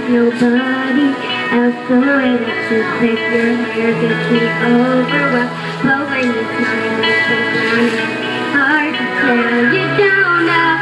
nobody else. The way that you flip your hair gets me overwhelmed. But when you smile, it's so funny. Hard to tell you down now.